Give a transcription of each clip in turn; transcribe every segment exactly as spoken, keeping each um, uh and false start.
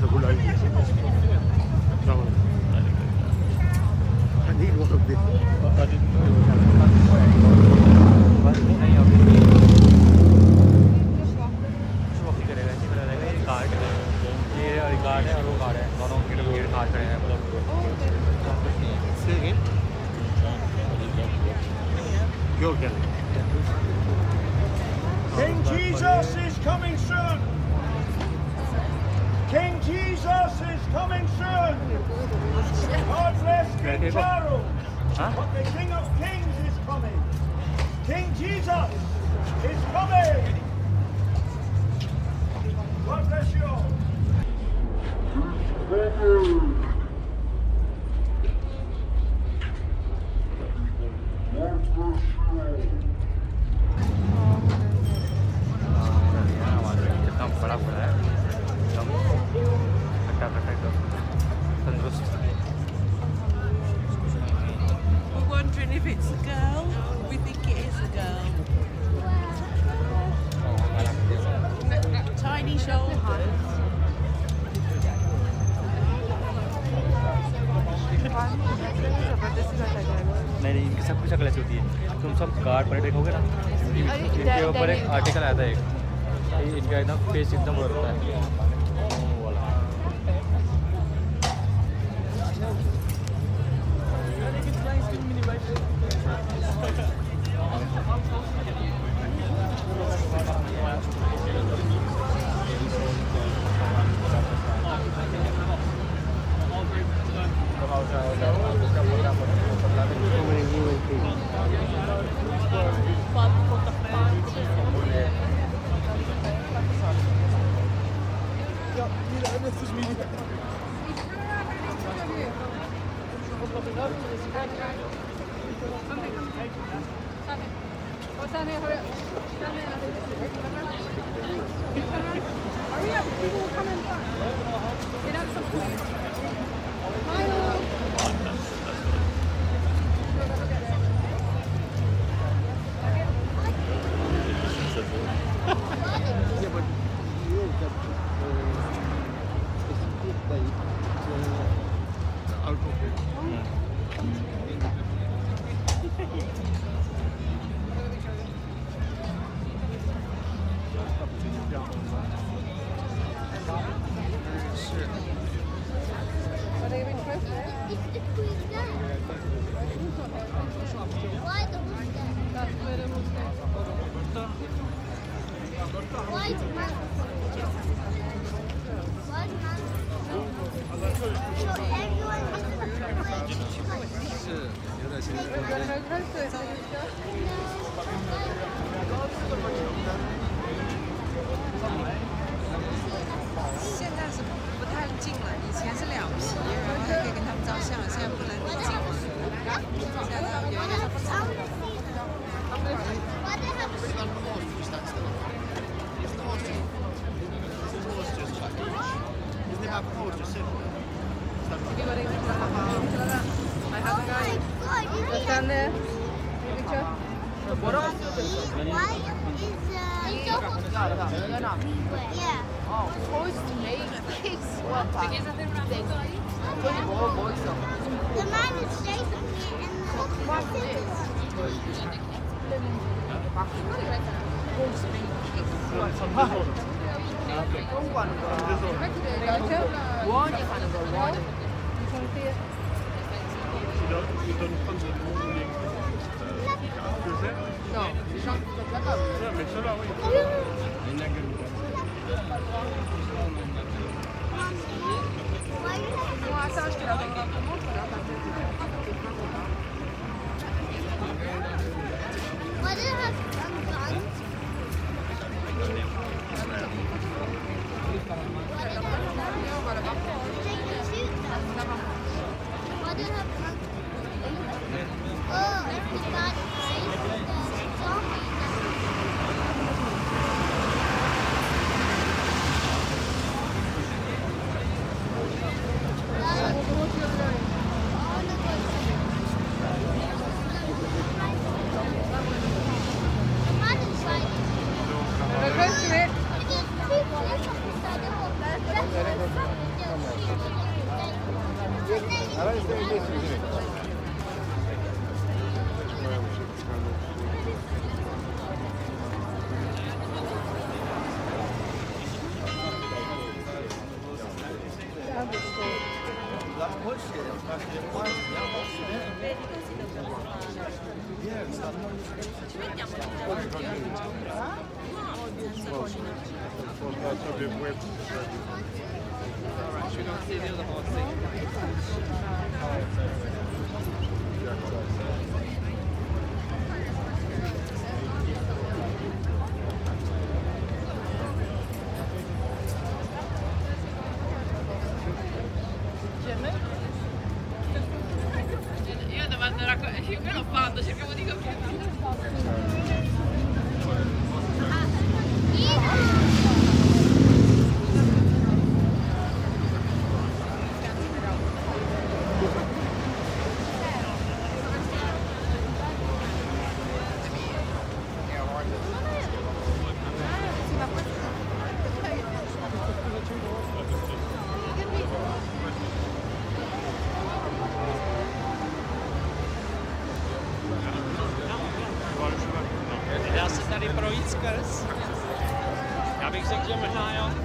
a good idea. No. I need one of this. I didn't know. Guard है और वो guard है दोनों गेट गेट खास खड़े हैं मतलब You're getting King Jesus is coming soon. King Jesus is coming soon. God bless King Charles. But the King of Kings is coming. King Jesus is coming. God bless you all. बड़ा बड़ा है एकदम खट्टा खट्टा एकदम तंदुरुस्त We're wondering if it's a girl. We think it is a girl. Tiny shoal hands. नहीं नहीं इनकी सब कुछ अकल ऐसी होती है तुम सब गार्ड पर देखोगे ना इनके ऊपर एक आर्टिकल आया था एक इनका एकदम फेस एकदम होता है Io devo andare a... Io l'ho fatto, cercavo di capire. Já se tady projít skrz. Já bych řekl, že možná jo.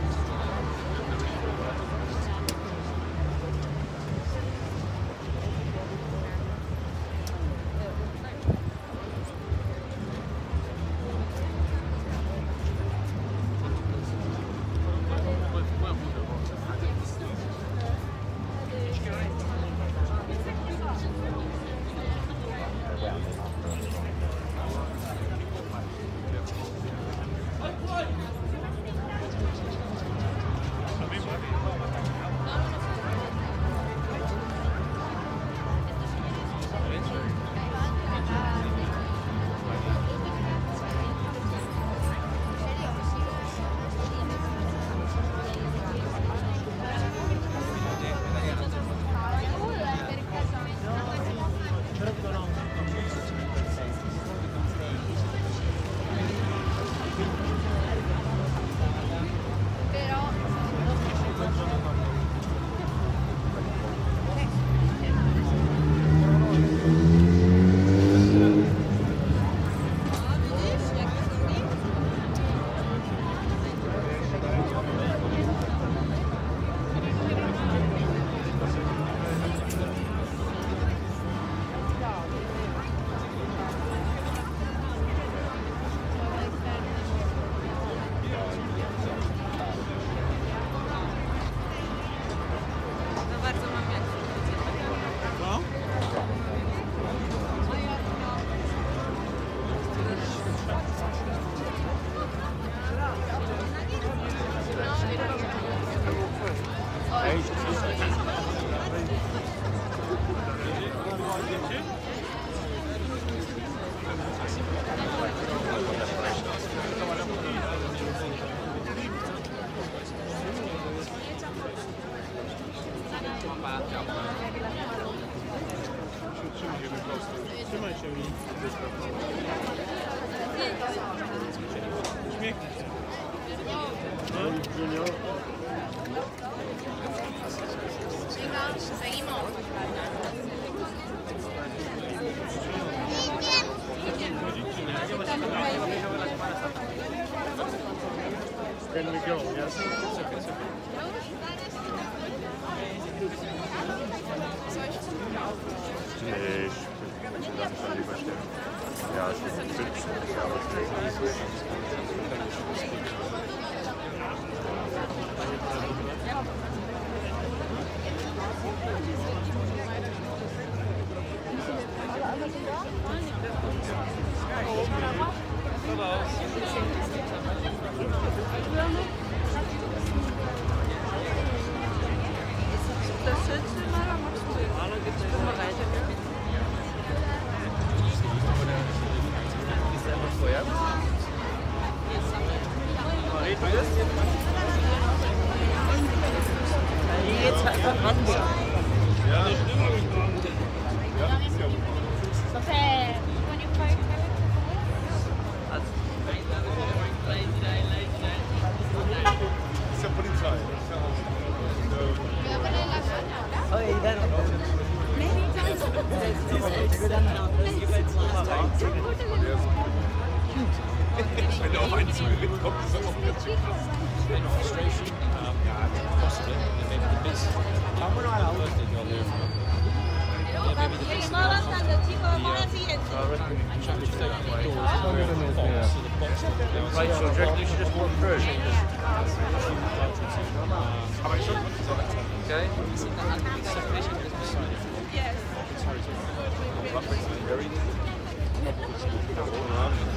Trzymaj się mi. Uśmiechnij się. Junior. Seguimos. Can we go? Yes. Nee, ich bin ganz ehrlich verstehen. Ja, ich bin fit. Ja, aber Jetzt einfach rangehen. Ja, das stimmt. Ja, ist ja gut. Ist ja Polizei. Ist ja Oh, you got Wenn der auf einen zugeritten kommt, ist das auch wieder zu krass. Frustration, um, possibly, and maybe the business. Thursday, you're there. Right, so do you reckon you should just walk through? Okay. Yes.